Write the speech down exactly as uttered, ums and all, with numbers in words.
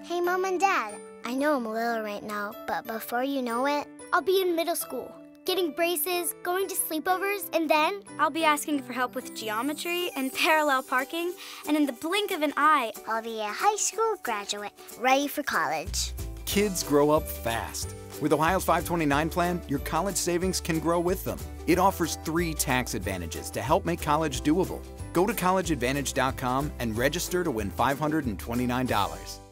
Hey, Mom and Dad, I know I'm little right now, but before you know it, I'll be in middle school, getting braces, going to sleepovers, and then I'll be asking for help with geometry and parallel parking, and in the blink of an eye, I'll be a high school graduate, ready for college. Kids grow up fast. With Ohio's five twenty-nine plan, your college savings can grow with them. It offers three tax advantages to help make college doable. Go to college advantage dot com and register to win five hundred twenty-nine dollars.